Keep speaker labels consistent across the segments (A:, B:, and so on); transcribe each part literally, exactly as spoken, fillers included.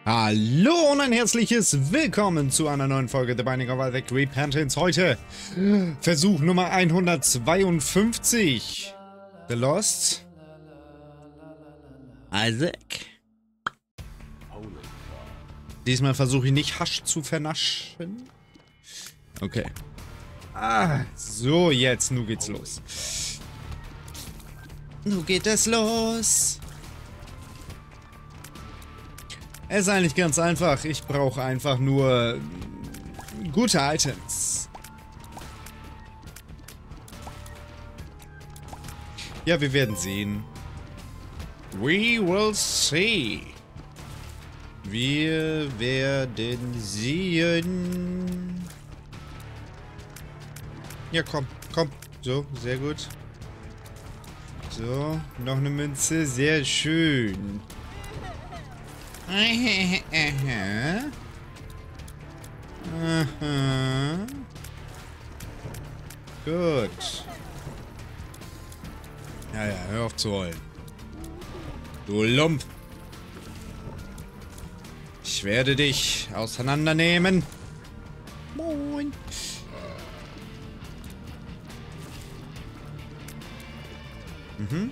A: Hallo und ein herzliches Willkommen zu einer neuen Folge The Binding of Isaac Repentance. Heute Versuch Nummer hundertzweiundfünfzig. The Lost Isaac. Diesmal versuche ich nicht Hasch zu vernaschen. Okay. Ah, so, jetzt, nun geht's los. Nun geht es los. Es ist eigentlich ganz einfach. Ich brauche einfach nur gute Items. Ja, wir werden sehen. We will see. Wir werden sehen. Ja, komm, komm. So, sehr gut. So, noch eine Münze. Sehr schön. Aha. Aha. Gut. Ja, ja, hör auf zu heulen. Du Lump. Ich werde dich auseinandernehmen. Moin. Mhm.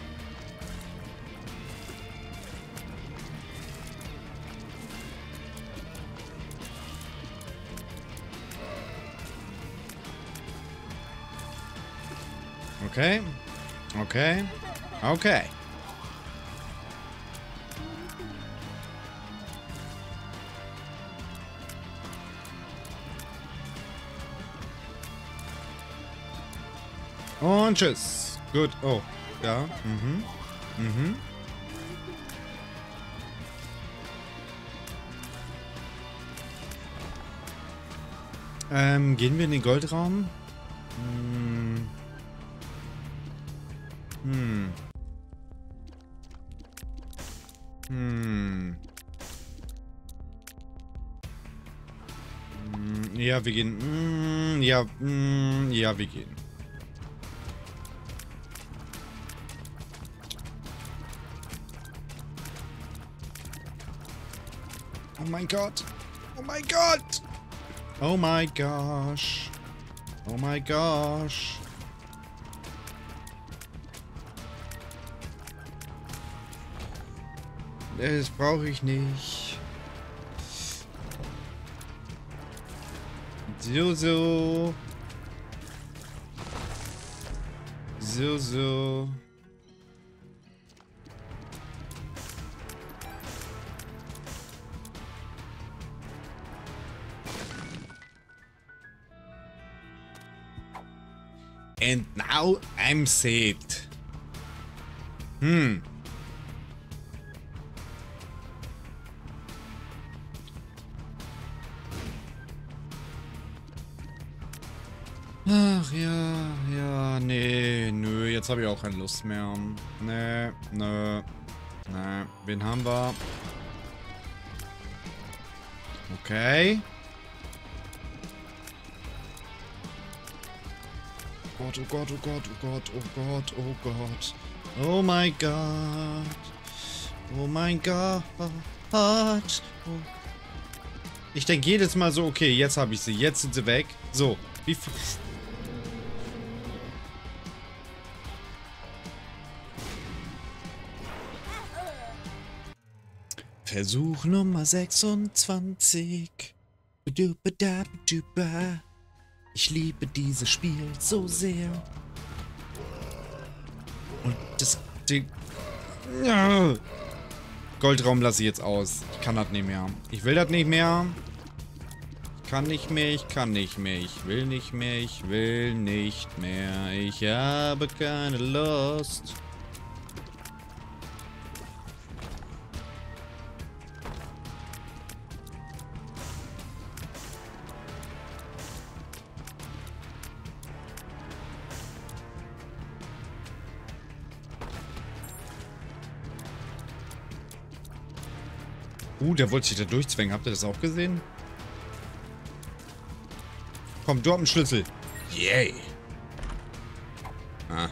A: Okay. Okay. Okay. Und tschüss. Gut. Oh. Ja. Mhm. Mhm. Ähm, gehen wir in den Goldraum? Hm. Hm. Hm. Hm. Ja, wir gehen. Hm. Ja. Hm. Ja, wir gehen. Oh mein Gott. Oh mein Gott. Oh my gosh. Oh my gosh. Das brauche ich nicht. So, so. So, so. And now I'm saved. Hm. Ach ja, ja, nee, nö, jetzt habe ich auch keine Lust mehr. Nee, nö, nee, wen haben wir? Okay. Gott, oh Gott, oh Gott, oh Gott, oh Gott, oh Gott. Oh mein Gott. Oh mein Gott. Oh. Ich denke jedes Mal so, okay, jetzt habe ich sie, jetzt sind sie weg. So, wie viel... Versuch Nummer sechsundzwanzig. Ich liebe dieses Spiel so sehr. Und das... Die, ja. Goldraum lasse ich jetzt aus. Ich kann das nicht mehr. Ich will das nicht mehr. Ich kann nicht mehr, ich kann nicht mehr. Ich will nicht mehr, ich will nicht mehr. Ich habe keine Lust. Uh, der wollte sich da durchzwängen. Habt ihr das auch gesehen? Komm, du hast einen Schlüssel. Yay. Ah.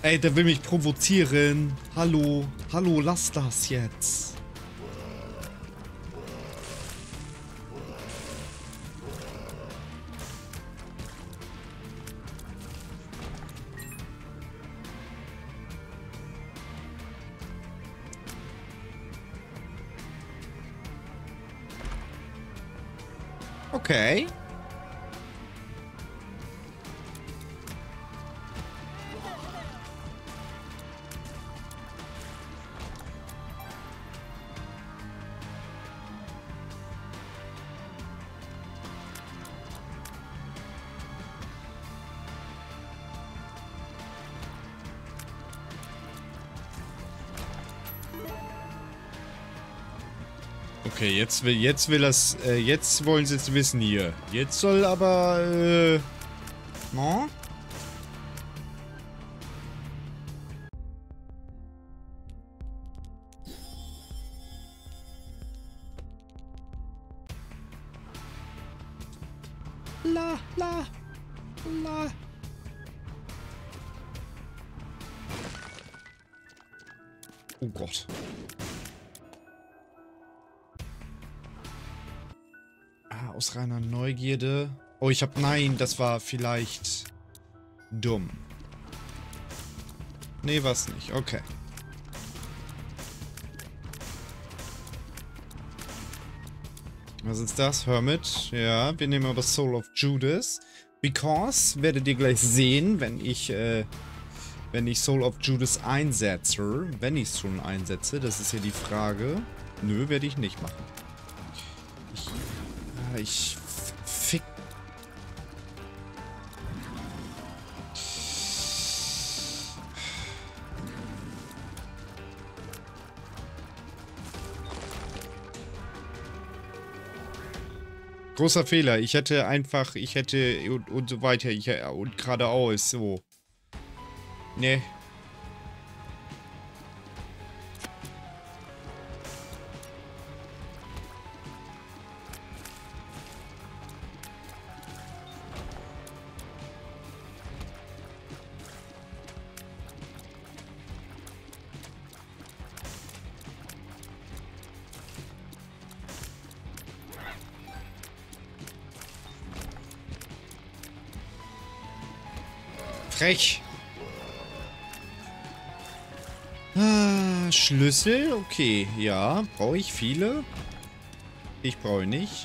A: Ey, der will mich provozieren. Hallo. Hallo, lass das jetzt. Okay. Okay, jetzt will jetzt will das äh, jetzt wollen sie es wissen hier. Jetzt soll aber äh no? La la la. Oh Gott. Aus reiner Neugierde. Oh, ich hab... Nein, das war vielleicht... dumm. Nee, war's nicht. Okay. Was ist das? Hermit? Ja, wir nehmen aber Soul of Judas. Because, werdet ihr gleich sehen, wenn ich, äh... wenn ich Soul of Judas einsetze. Wenn ich es schon einsetze, das ist ja die Frage. Nö, werde ich nicht machen. Ich... Ich fick. Großer Fehler. Ich hätte einfach, ich hätte und, und so weiter, ich, und geradeaus, so. Nee. Frech. Ah, Schlüssel? Okay, ja. Brauche ich viele? Ich brauche nicht.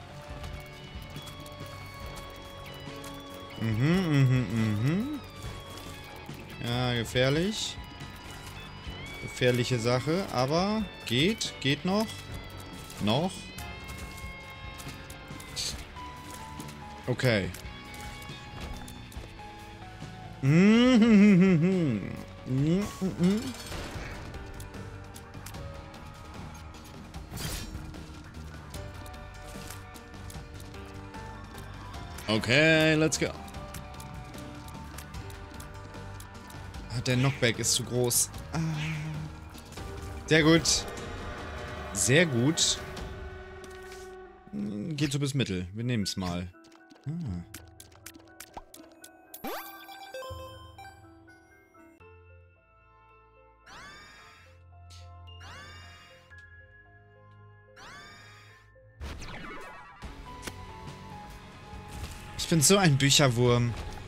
A: Mhm, mhm, mhm. Ja, gefährlich. Gefährliche Sache, aber geht, geht noch. Noch. Okay. Mhm. Okay, let's go. Der Knockback ist zu groß. Ah. Sehr gut. Sehr gut. Geht so bis Mittel. Wir nehmen es mal. Ah. Ich bin so ein Bücherwurm.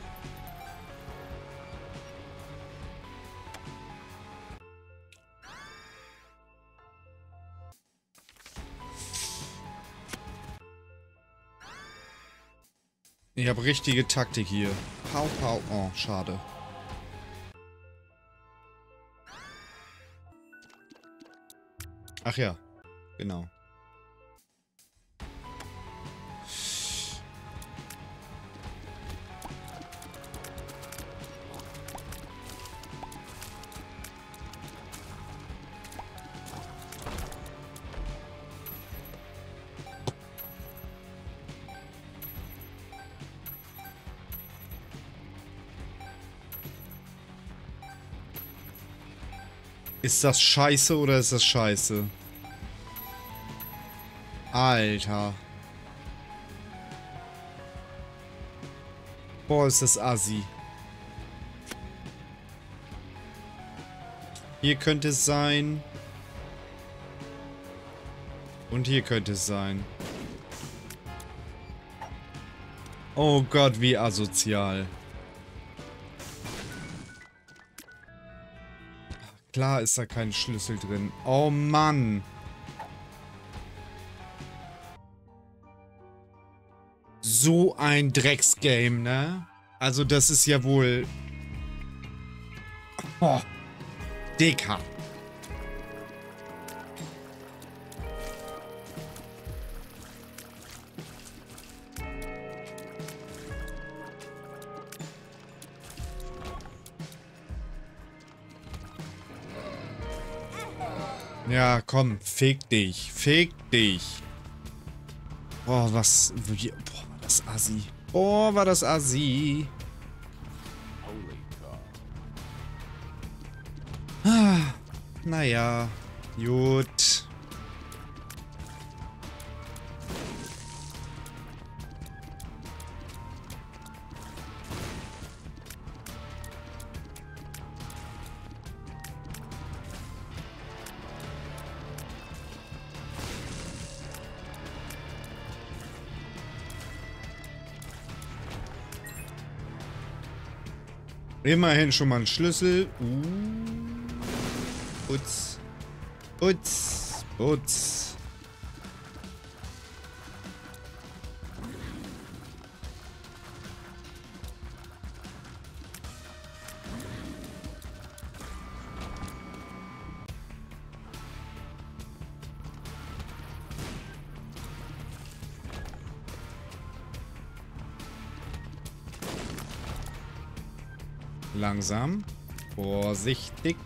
A: Ich habe richtige Taktik hier. Pau, pau. Oh, schade. Ach ja, genau. Ist das scheiße oder ist das scheiße? Alter. Boah, ist das assi. Hier könnte es sein. Und hier könnte es sein. Oh Gott, wie asozial. Klar ist da kein Schlüssel drin. Oh Mann. So ein Drecksgame, ne? Also das ist ja wohl... Oh. Dicker. Ja, komm, fick dich, fick dich. Boah, was, boah, war das assi. Boah, war das assi. Ah, naja, gut. Immerhin schon mal ein Schlüssel. Uh. Putz. Putz. Putz. Langsam. Vorsichtig.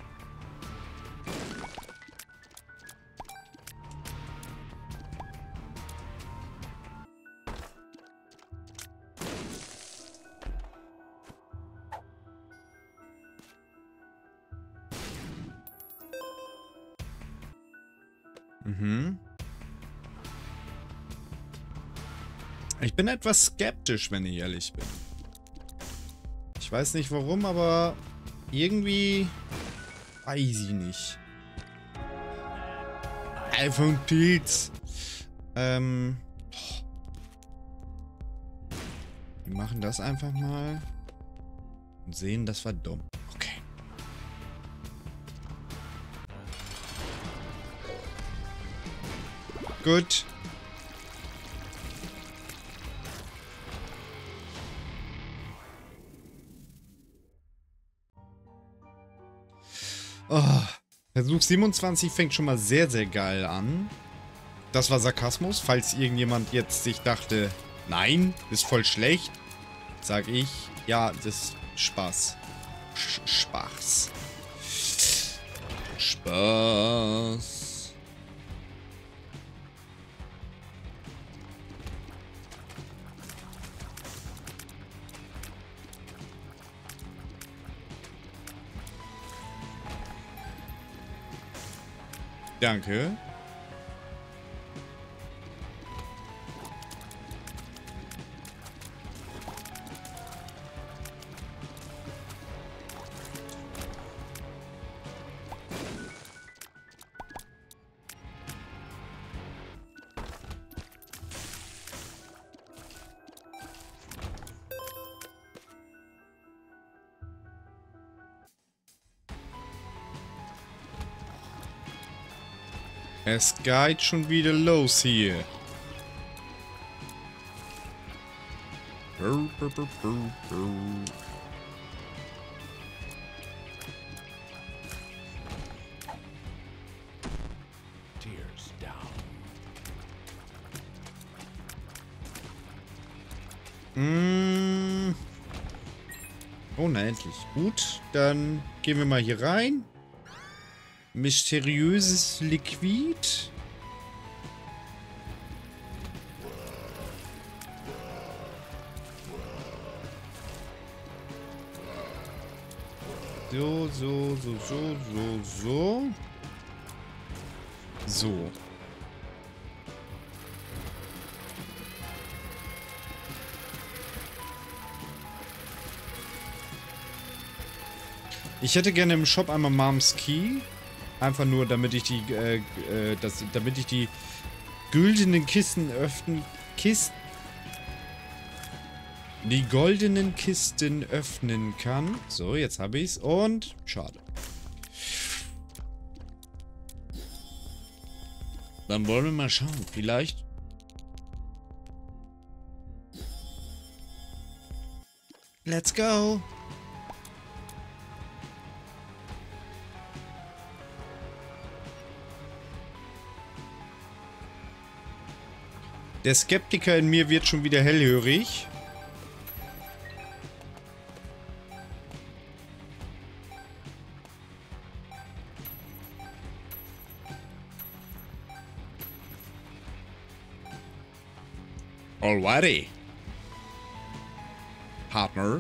A: Mhm. Ich bin etwas skeptisch, wenn ich ehrlich bin. Ich weiß nicht warum, aber irgendwie weiß ich nicht. iPhone Pilz. Ähm. Wir machen das einfach mal und sehen, das war dumm. Okay. Gut. Oh, Versuch siebenundzwanzig fängt schon mal sehr, sehr geil an. Das war Sarkasmus. Falls irgendjemand jetzt sich dachte, nein, ist voll schlecht, sag ich, ja, das ist Spaß. Sch Spaß. Spaß. Danke. Es geht schon wieder los hier. Mm. Unendlich. Gut, dann gehen wir mal hier rein. Mysteriöses Liquid. So, so, so, so, so, so. So. Ich hätte gerne im Shop einmal Mom's Key. Einfach nur, damit ich die, äh, äh, das, damit ich die güldenen Kisten öffnen... Kisten... Die goldenen Kisten öffnen kann. So, jetzt habe ich's. Und... Schade. Dann wollen wir mal schauen. Vielleicht... Let's go! Der Skeptiker in mir wird schon wieder hellhörig. Alrighty. Partner.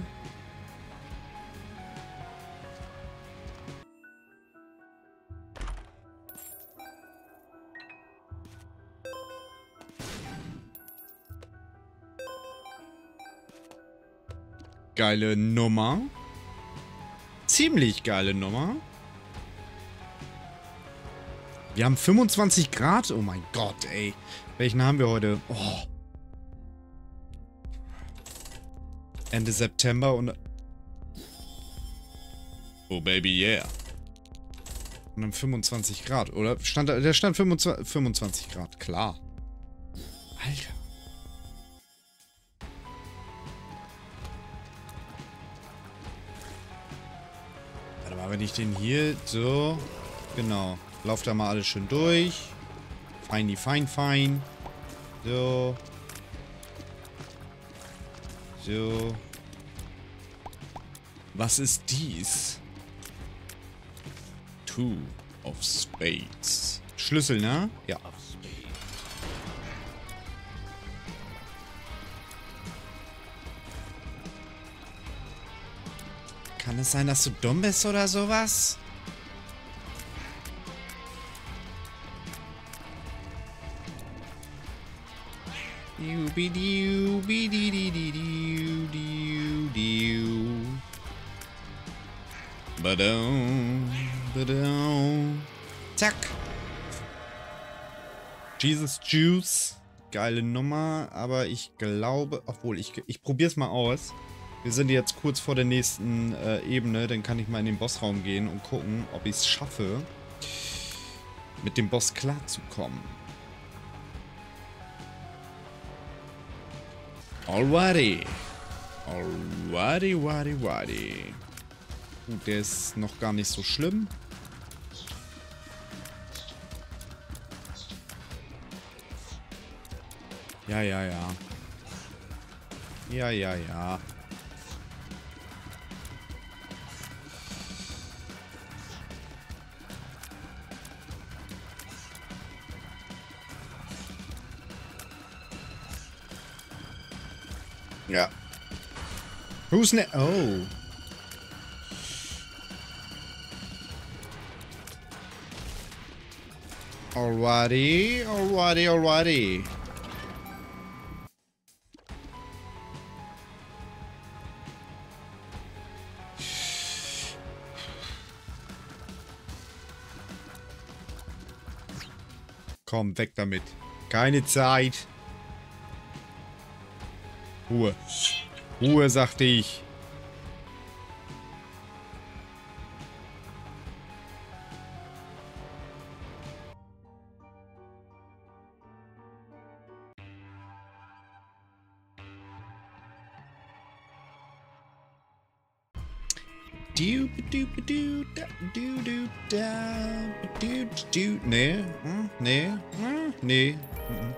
A: Geile Nummer. Ziemlich geile Nummer. Wir haben fünfundzwanzig Grad. Oh mein Gott, ey. Welchen haben wir heute? Oh. Ende September und... Oh, baby, yeah. Und dann fünfundzwanzig Grad, oder? Stand da, der stand fünfundzwanzig, fünfundzwanzig Grad, klar. Alter. Warte mal, wenn ich den hier so... Genau. Lauf da mal alles schön durch. Feini, fein, fein. So. So. Was ist dies? Two of Spades. Schlüssel, ne? Ja. Kann es sein, dass du dumm bist oder sowas? Badum, badum. Zack. Jesus Juice. Geile Nummer, aber ich glaube, obwohl ich, ich probiere es mal aus. Wir sind jetzt kurz vor der nächsten äh, Ebene, dann kann ich mal in den Bossraum gehen und gucken, ob ich es schaffe, mit dem Boss klarzukommen. Alrighty. Alrighty, alrighty, alrighty. Gut, der ist noch gar nicht so schlimm. Ja, ja, ja. Ja, ja, ja. Ja. Who's ne... Oh. Alrighty, alrighty, alrighty. Komm, weg damit. Keine Zeit. Ruhe. Ruhe, sagte ich. Du, du, du, da, du, du, da, du, du, nee, hm, nee, hm, nee. Hm.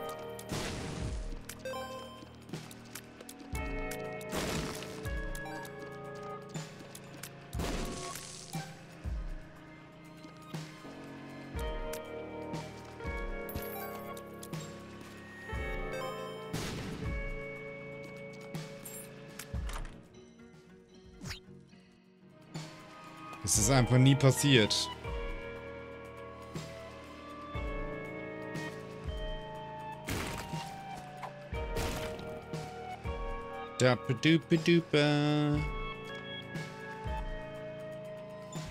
A: Es ist einfach nie passiert. Dappa-dupa-dupa.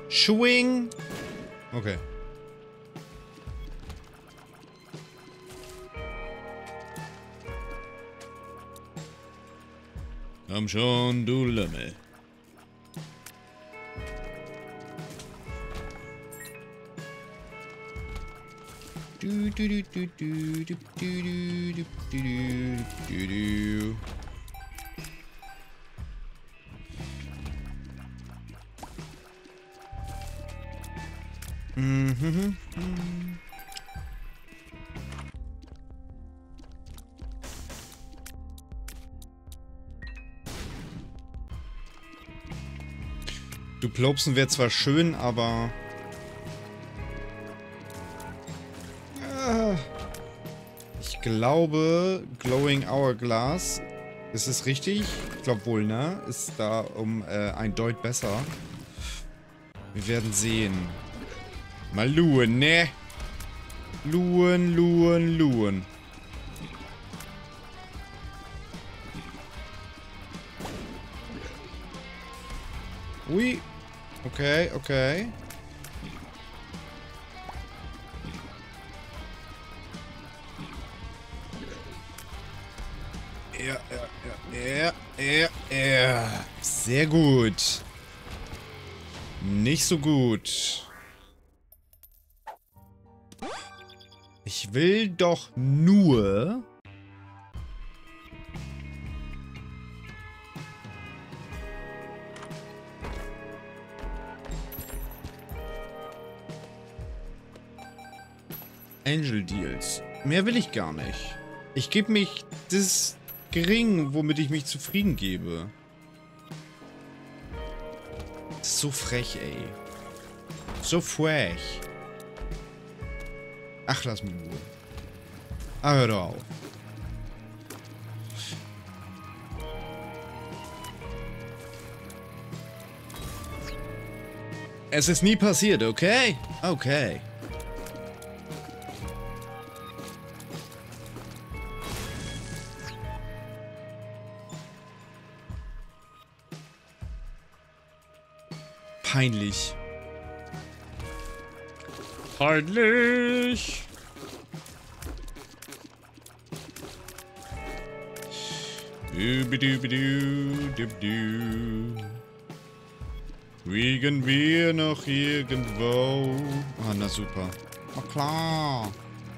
A: Schwing. Okay. Komm schon, du Lümmel. Du, du, du, du, du, du, du, du, du, du, du. Mhm. Du Plopsen wäre zwar schön, aber... Ich glaube, Glowing Hourglass, ist es richtig? Ich glaube wohl, ne? Ist da um äh, ein Deut besser. Wir werden sehen. Mal luhen, ne? Luhen, luhen, luhen. Ui. Okay, okay. Ja, ja, ja, ja, ja, ja. Sehr gut. Nicht so gut. Ich will doch nur... Angel Deals. Mehr will ich gar nicht. Ich gebe mich das gering, womit ich mich zufrieden gebe. Das ist so frech, ey. So frech. Ach, lass mich in Ruhe. Ah, hör doch auf. Es ist nie passiert, okay? Okay. Peinlich. Peinlich. Du-bi-du-bi-du-du-du. Kriegen wir noch irgendwo? Ah, na super. Na klar.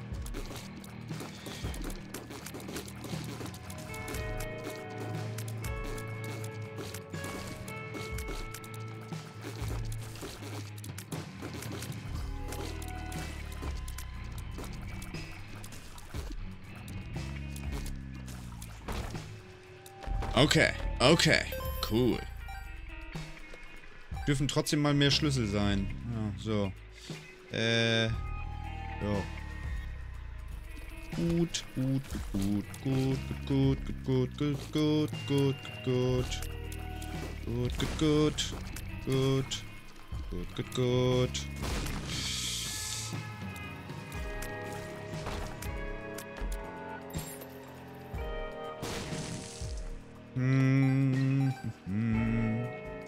A: Okay, okay, cool. Dürfen trotzdem mal mehr Schlüssel sein. Ja, so. Äh. Ja. Gut, gut, gut, gut, gut, gut, gut, gut, gut, gut, gut, gut, gut, gut, gut, gut, gut. Hm, hm.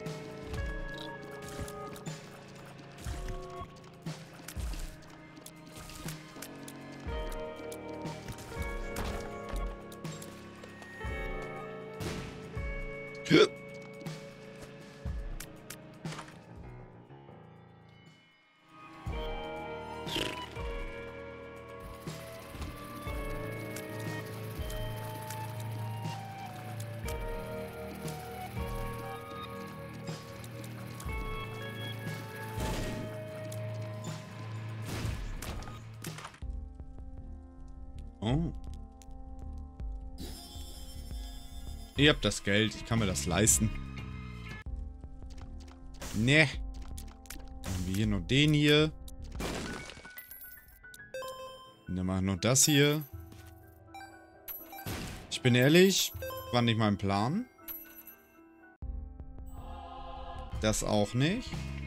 A: Oh. Ihr habt das Geld, ich kann mir das leisten. Ne. Haben wir hier noch den hier. Und dann machen wir noch das hier. Ich bin ehrlich, war nicht mein Plan. Das auch nicht.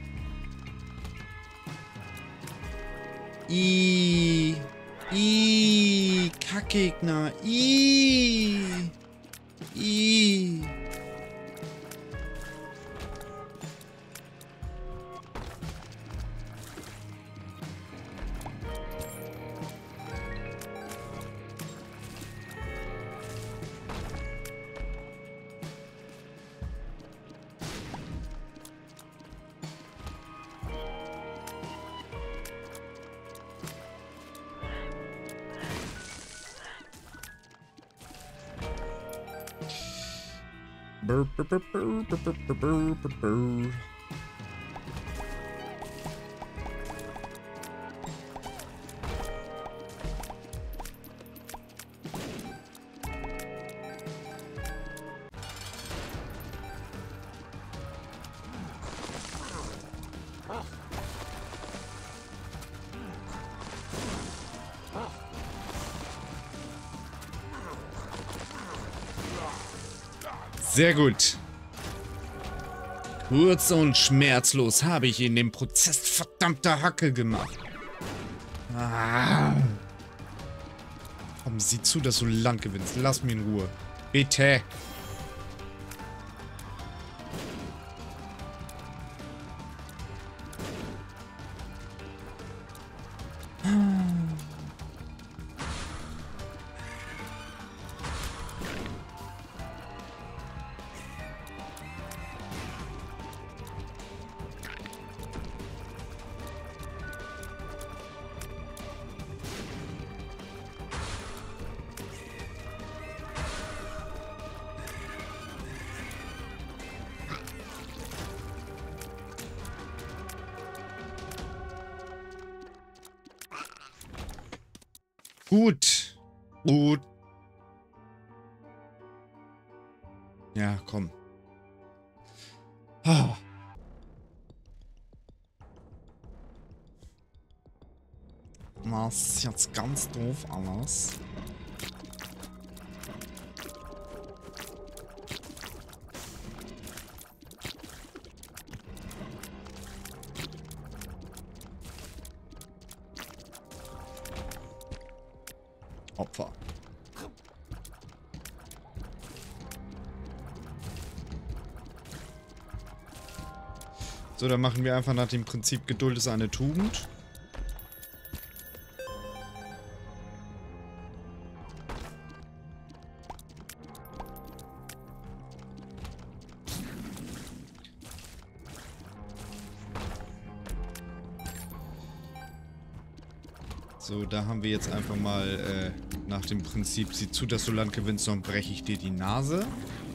A: I. I. Kackgegner. I. I. Sehr gut. Kurz und schmerzlos habe ich ihn den Prozess verdammter Hacke gemacht. Ah. Komm, sieh zu, dass du lang gewinnst. Lass mich in Ruhe. Bitte. Gut. Gut. Ja, komm. Ah. Das ist jetzt ganz doof alles. Opfer. So, dann machen wir einfach nach dem Prinzip Geduld ist eine Tugend. So, da haben wir jetzt einfach mal äh, nach dem Prinzip, sieh zu, dass du Land gewinnst, sonst breche ich dir die Nase.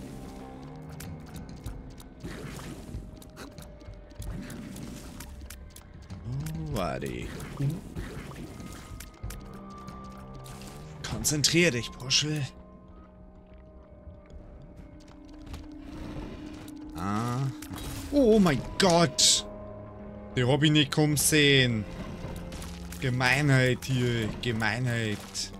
A: Alrighty. Konzentrier dich, Puschel. Ah. Oh mein Gott. Die hab ich nicht kommen sehen. Gemeinheit hier, Gemeinheit.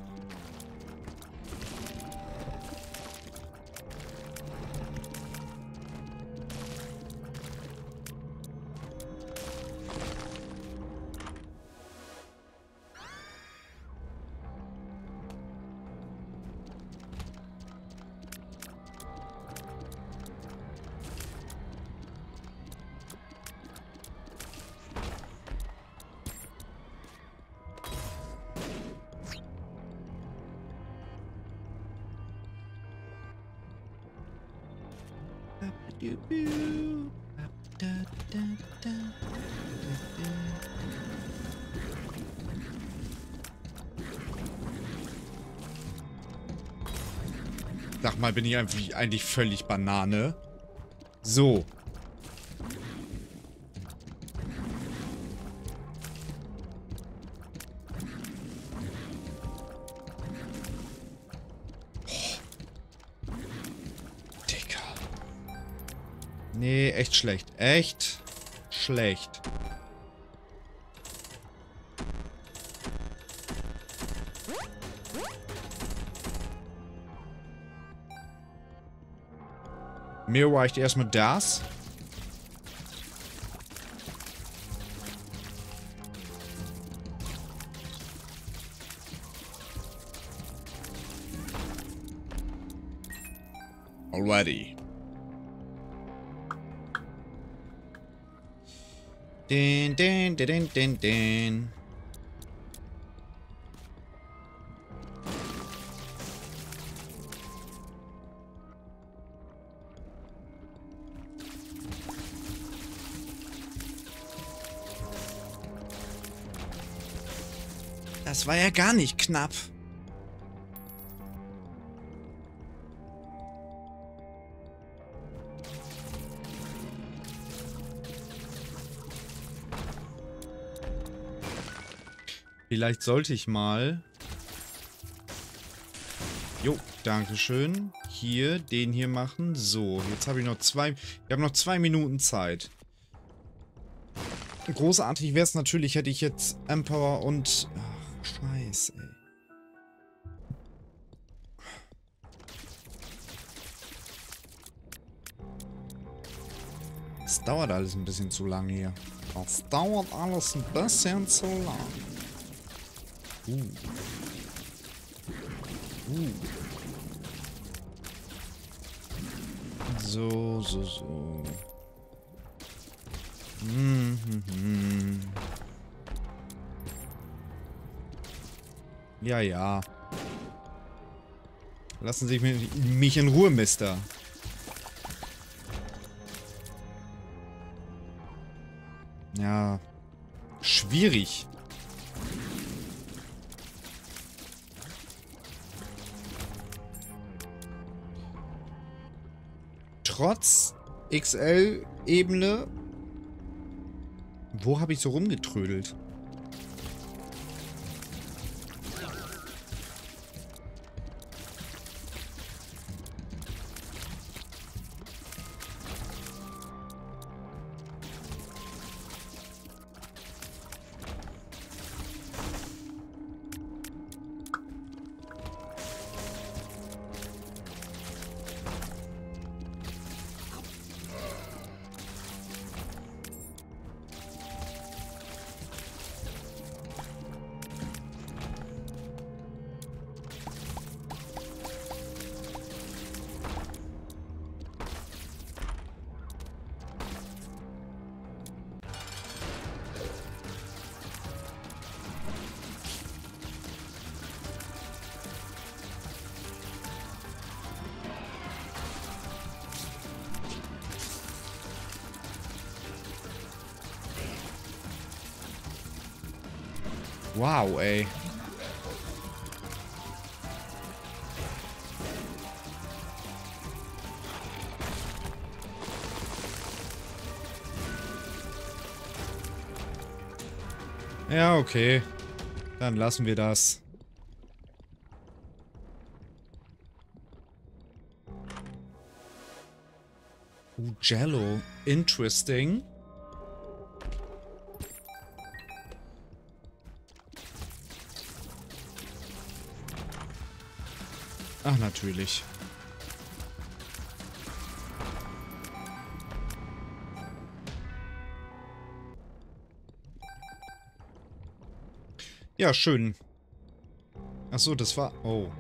A: Sag mal, bin ich eigentlich, eigentlich völlig Banane? So. Nee, echt schlecht. Echt schlecht. Mir reicht erstmal das. Alrighty. Den, den, den, den, den, den. Das war ja gar nicht knapp. Vielleicht sollte ich mal... Jo, dankeschön. Hier, den hier machen. So, jetzt habe ich noch zwei... Wir haben noch zwei Minuten Zeit. Großartig wäre es natürlich, hätte ich jetzt Empower und... Ach, scheiße, ey. Es dauert alles ein bisschen zu lang hier. Das dauert alles ein bisschen zu lang. Uh. Uh. So, so, so. Hm, hm, hm. Ja, ja. Lassen Sie mich, mich in Ruhe, Mister. Ja. Schwierig. Trotz X L-Ebene. Wo habe ich so rumgetrödelt? Wow, ey. Ja, okay. Dann lassen wir das. Uh, Jello. Interesting. Ach, natürlich. Ja, schön. Ach so, das war... Oh.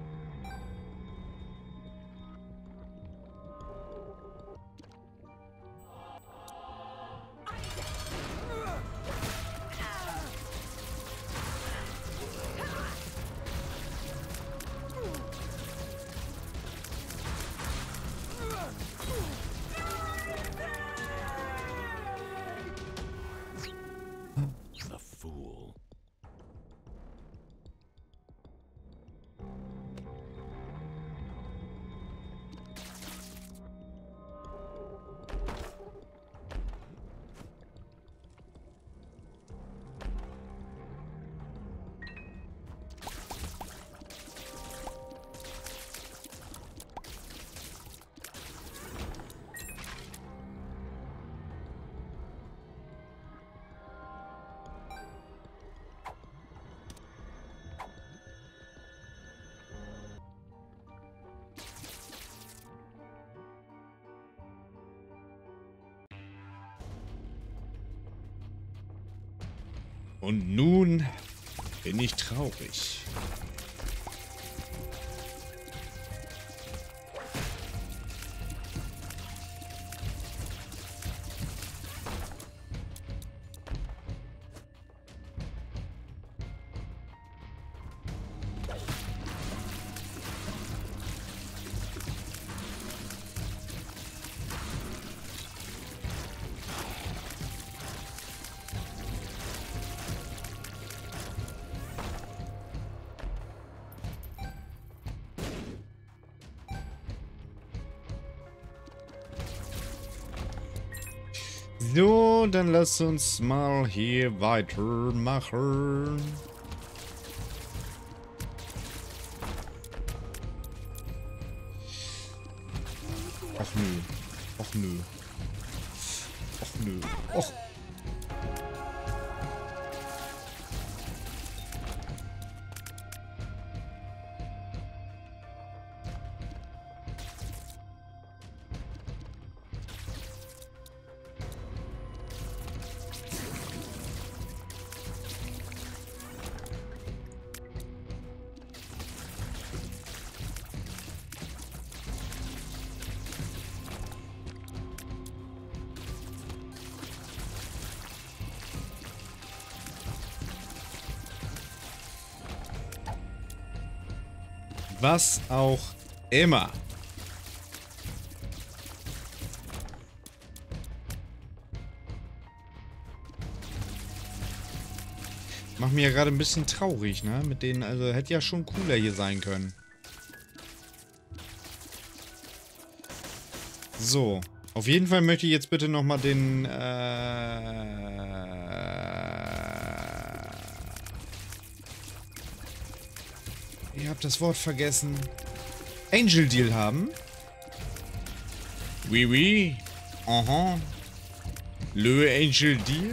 A: Und nun bin ich traurig. So, dann lass uns mal hier weitermachen. Och nö. Och nö. Och nö. Och. Was auch immer. Macht mir ja gerade ein bisschen traurig, ne? Mit denen, also hätte ja schon cooler hier sein können. So. Auf jeden Fall möchte ich jetzt bitte nochmal den, äh... Ihr habt das Wort vergessen. Angel Deal haben. Oui, oui. Aha. Le Angel Deal.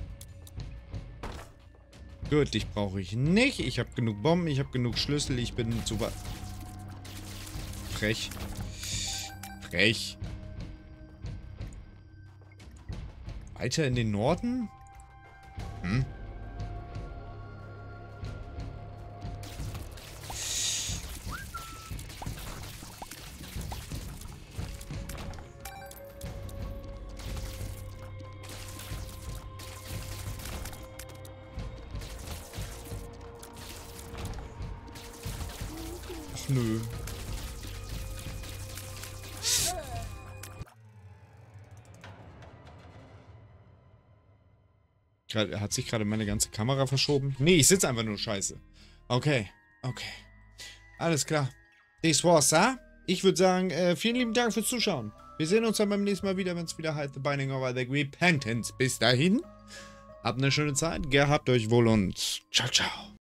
A: Gut, dich brauche ich nicht. Ich habe genug Bomben, ich habe genug Schlüssel, ich bin zu weit. Frech. Frech. Weiter in den Norden? Hm. Ach nö. Hat sich gerade meine ganze Kamera verschoben? Nee, ich sitze einfach nur scheiße. Okay, okay. Alles klar. Das war's, ha? Ich würde sagen, äh, vielen lieben Dank fürs Zuschauen. Wir sehen uns dann beim nächsten Mal wieder, wenn es wieder heißt The Binding of Isaac Repentance. Bis dahin, habt eine schöne Zeit, gehabt euch wohl und ciao, ciao.